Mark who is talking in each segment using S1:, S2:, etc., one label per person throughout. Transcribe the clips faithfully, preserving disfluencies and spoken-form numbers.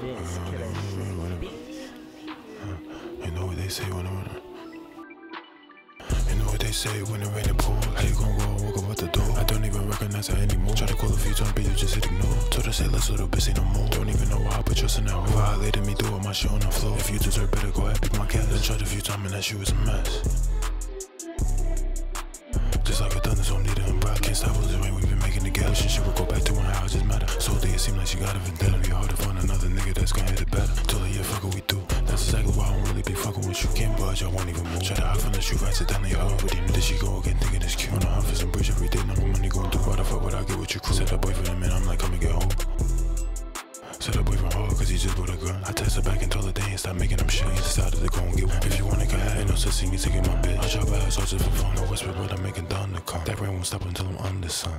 S1: Bitch, kill that shit, bitch.
S2: You know what they say when I'm You know what they say when it rain and pour. How you gon' go walk up out the door? I don't even recognize her anymore. Try to call a few times, but you just hit ignore. Told her say less little bit, say no more. Don't even know why I put trust in that. Violated me, doing my shit on the floor. If you deserve better, go ahead, pick my cat. Then tried a few times and that shit was a mess. Just like a thunderstorm, need it and bright. Can't stop with the rain, we've been making together. Wishing she would go back to when how it just matter. So day it seem like she got a vendetta. Be hard to find another nigga that's gonna hit it better. Told her, yeah, fuck what we do. That's exactly why I don't really be fucking with you. Can't budge, I won't even move. Try to hide from the truth, accidentally I already knew. Did she go again thinking it's cute? On the hunt for some bridge every day, no more money going through. Why the fuck would I get with your crew? Said that boyfriend man, I'm like, come and get home. Said that boyfriend hard cause he just bought a gun. I texted her back and told her they ain't stop making them shit. He decided to go and get one. If you wanna go ahead, ain't no such thing as taking my bitch. I drop ass all just for fun. I whisper but I'm making dawn to come. That rain won't stop until I'm under the sun.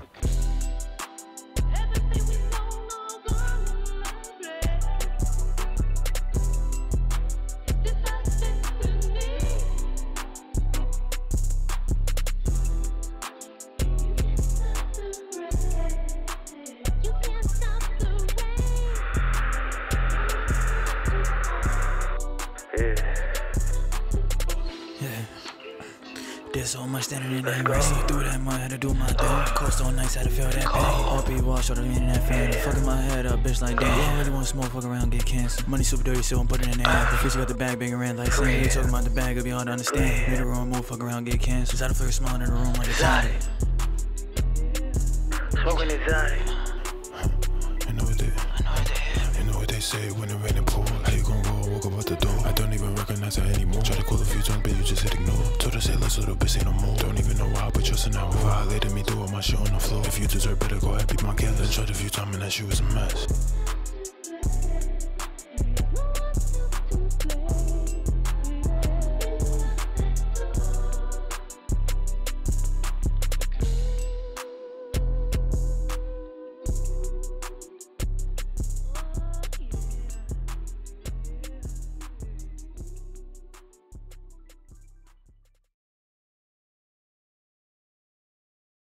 S3: Did so much standing in that rain. See through that mud, had to do my thing. Coast on nights, had to feel that pain. O P wash, all the lean in that fan. Fucking my head up, bitch, like damn. I don't really wanna smoke, fuck around, get cancer. Money super dirty, so I'm putting it in the app. The Freeza got the bag, big and red like sand. You talking about the bag, it'll be hard to understand. Made the wrong move, fuck around, get cancer. Decided to flicker smiling in the room like exotic.
S1: Smoking exotic.
S2: You know what they,
S3: I know what they
S2: you know what they say when it rain and pour. How you gon' go walk up out the door? I don't even recognize her anymore. Try to call a few times, but you just hit ignore. Told her say less little bit, say no more. Don't even know why I put trust in that. Violated me, doing my shit on the floor. If you deserve better, go ahead, pick my cat. Then tried a few times and that shit was a mess.